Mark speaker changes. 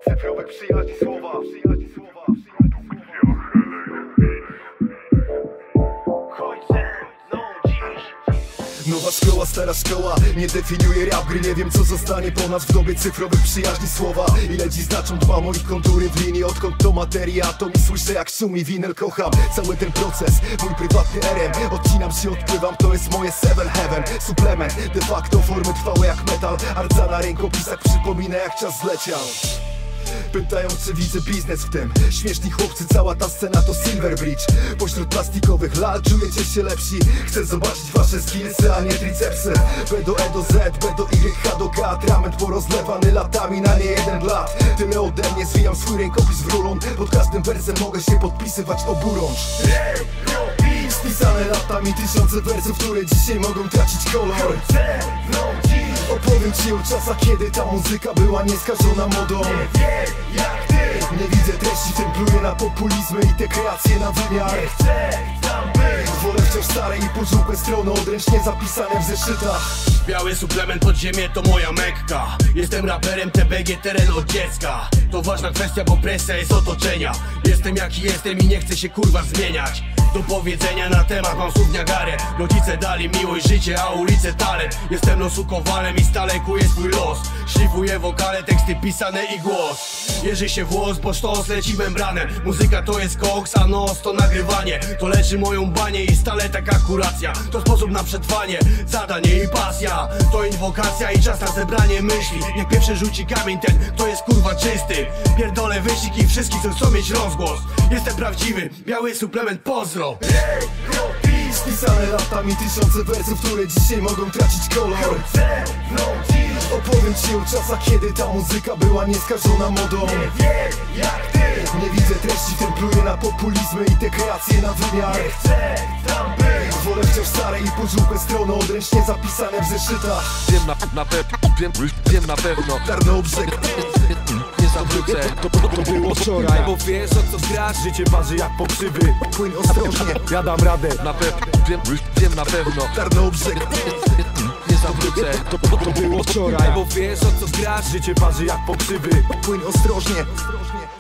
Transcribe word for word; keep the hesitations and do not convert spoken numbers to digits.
Speaker 1: Cyfrowych przyjaźni słowa. Nowa szkoła, stara szkoła, nie definiuje rap gry. Nie wiem co zostanie po nas w dobie cyfrowych przyjaźni słowa. Ile dziś znaczą dwa moich kontury w linii. Odkąd to materia, to mi słyszę jak szumi winyl. Kocham cały ten proces, mój prywatny R M. Odcinam się, odpływam, to jest moje seven heaven. Suplement, de facto formy trwałe jak metal. Ardza na rękopisach przypomina jak czas zleciał. Pytają czy widzę biznes w tym. Śmieszni chłopcy, cała ta scena to Silver Bridge. Pośród plastikowych lal czujecie się lepsi. Chcę zobaczyć wasze skillsy, a nie tricepsy. B do E do Z, B do Y, H do K. Atrament porozlewany latami na nie jeden lat. Tyle ode mnie, zwijam swój rękopis w rulon. Pod każdym wersem mogę się podpisywać oburącz. Spisane latami tysiące wersów, które dzisiaj mogą tracić kolor. Opowiem ci o czasach, kiedy ta muzyka była nieskażona modą. Nie wiem jak ty. Nie widzę treści, w tym pluję na populizmy i te kreacje na wymiar. Nie chcę tam być. Wolę wciąż stare i pożółkłe strony odręcznie zapisane w zeszytach.
Speaker 2: Biały suplement pod ziemię to moja Mekka. Jestem raperem, T B G teren od dziecka. To ważna kwestia, bo presja jest otoczenia. Jestem jaki jestem i nie chcę się kurwa zmieniać. Do powiedzenia na temat mam słów Niagarę. Rodzice dali miłość, życie, a ulice talent. Jestem losu kowalem i stale kuję swój los. Szlifuję wokale, teksty pisane i głos. Jeży się włos, bo sztos leci membranem. Muzyka to jest koks, a nos to nagrywanie. To leczy moją banię i stale taka kuracja. To sposób na przetrwanie, zadanie i pasja. To inwokacja i czas na zebranie myśli. Niech pierwszy rzuci kamień ten, kto jest kurwa czysty. Pierdolę wyścig i wszystkich, co chcą mieć rozgłos. Jestem prawdziwy, biały suplement, pozdro.
Speaker 1: Spisane latami tysiące wersów, które dzisiaj mogą tracić kolor. Opowiem ci o czasach, kiedy ta muzyka była nieskażona modą. Nie wiem jak ty. Nie widzę treści, w tym pluję na populizmy i te kreacje na wymiar. Nie chcę tam być. Wolę wciąż stare i pożółkłe strony odręcznie zapisane w zeszytach.
Speaker 3: Wiem na, na pewno, wiem, wiem na pewno.
Speaker 1: Tarnobrzeg.
Speaker 3: Nie zawrócę,
Speaker 1: to, to, to było wczoraj.
Speaker 4: Bo wiesz o co grasz, życie waży jak pokrzywy.
Speaker 1: Płyń ostrożnie,
Speaker 4: ja dam radę.
Speaker 3: na pewno, wiem, wiem na pewno.
Speaker 1: Tarnobrzeg.
Speaker 3: Nie zawrócę,
Speaker 4: To, to, to było wczoraj. Bo wiesz o co grasz, życie waży jak pokrzywy.
Speaker 1: Płyń ostrożnie.